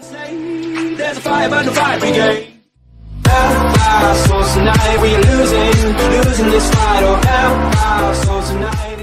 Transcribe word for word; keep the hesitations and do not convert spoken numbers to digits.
There's a fire, but the fire brigade. Our souls tonight, we are losing, losing this fight. Oh, our souls tonight.